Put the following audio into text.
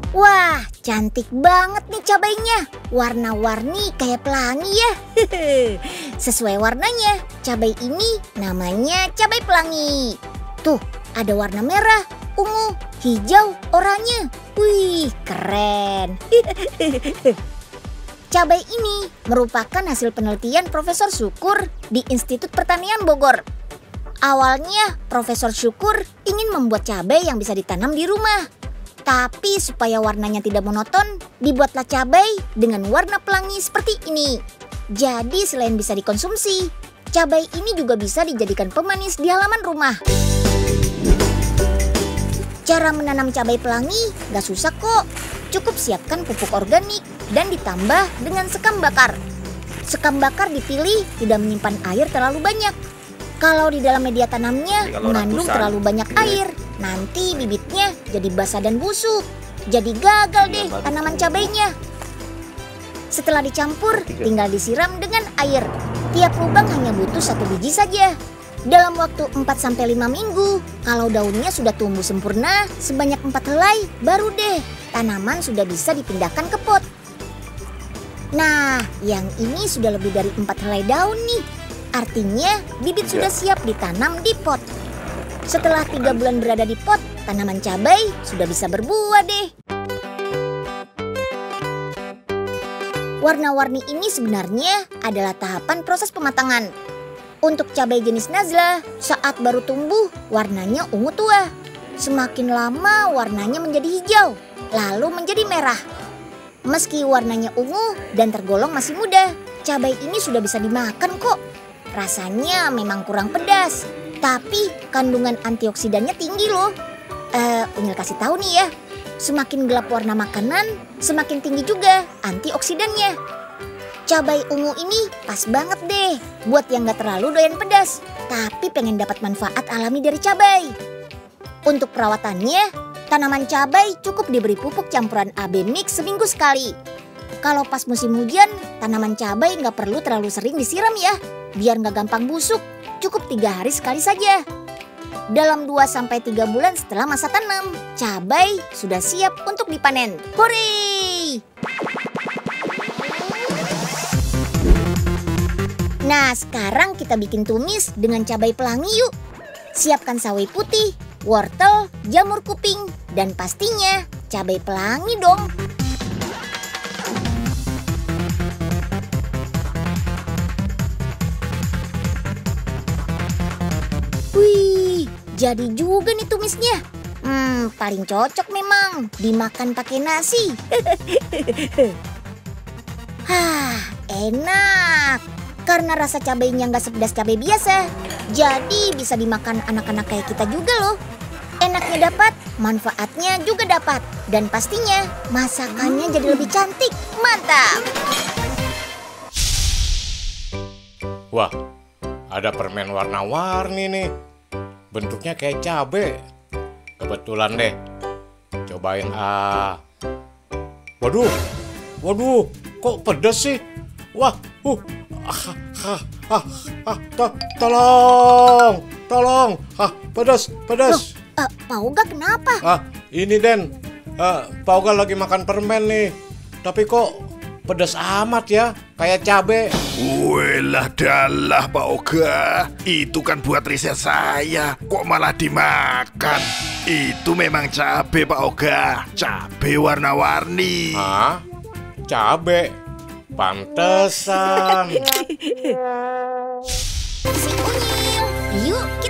Wah, cantik banget nih cabainya. Warna-warni kayak pelangi ya. Sesuai warnanya, cabai ini namanya cabai pelangi. Tuh, ada warna merah, ungu, hijau, oranye. Wih, keren. Cabai ini merupakan hasil penelitian Profesor Syukur di Institut Pertanian Bogor. Awalnya, Profesor Syukur ingin membuat cabai yang bisa ditanam di rumah. Tapi supaya warnanya tidak monoton, dibuatlah cabai dengan warna pelangi seperti ini. Jadi selain bisa dikonsumsi, cabai ini juga bisa dijadikan pemanis di halaman rumah. Cara menanam cabai pelangi gak susah kok. Cukup siapkan pupuk organik dan ditambah dengan sekam bakar. Sekam bakar dipilih tidak menyimpan air terlalu banyak. Kalau di dalam media tanamnya mengandung terlalu banyak air, nanti bibitnya jadi basah dan busuk. Jadi gagal deh tanaman cabainya. Setelah dicampur, tinggal disiram dengan air. Tiap lubang hanya butuh 1 biji saja. Dalam waktu 4-5 minggu, kalau daunnya sudah tumbuh sempurna sebanyak 4 helai, baru deh tanaman sudah bisa dipindahkan ke pot. Nah, yang ini sudah lebih dari 4 helai daun nih. Artinya bibit sudah siap ditanam di pot. Setelah 3 bulan berada di pot, tanaman cabai sudah bisa berbuah deh. Warna-warni ini sebenarnya adalah tahapan proses pematangan. Untuk cabai jenis Nazla, saat baru tumbuh warnanya ungu tua. Semakin lama warnanya menjadi hijau, lalu menjadi merah. Meski warnanya ungu dan tergolong masih muda, cabai ini sudah bisa dimakan kok. Rasanya memang kurang pedas, tapi kandungan antioksidannya tinggi loh. Unyil kasih tahu nih ya, semakin gelap warna makanan, semakin tinggi juga antioksidannya. Cabai ungu ini pas banget deh buat yang gak terlalu doyan pedas, tapi pengen dapat manfaat alami dari cabai. Untuk perawatannya, tanaman cabai cukup diberi pupuk campuran AB mix seminggu sekali. Kalau pas musim hujan, tanaman cabai nggak perlu terlalu sering disiram ya. Biar nggak gampang busuk, cukup 3 hari sekali saja. Dalam 2-3 bulan setelah masa tanam, cabai sudah siap untuk dipanen. Hore! Nah, sekarang kita bikin tumis dengan cabai pelangi yuk. Siapkan sawi putih, wortel, jamur kuping, dan pastinya cabai pelangi dong. Wih, jadi juga nih tumisnya. Paling cocok memang dimakan pakai nasi. Enak. Karena rasa cabainya nggak sepedas cabai biasa, jadi bisa dimakan anak-anak kayak kita juga loh. Enaknya dapat, manfaatnya juga dapat, dan pastinya masakannya jadi lebih cantik. Mantap! Wah, ada permen warna-warni nih. Bentuknya kayak cabe. Kebetulan deh. Cobain Waduh, kok pedas sih? Wah, tolong, pedas. Pak Oga kenapa? Ini Den, Pak Oga lagi makan permen nih. Tapi kok pedas amat ya, kayak cabe. Welah dalah Pak Oga, itu kan buat riset saya, kok malah dimakan. Itu memang cabe Pak Oga, cabe warna-warni. Cabe? Pantesan. Si Unyil, yuk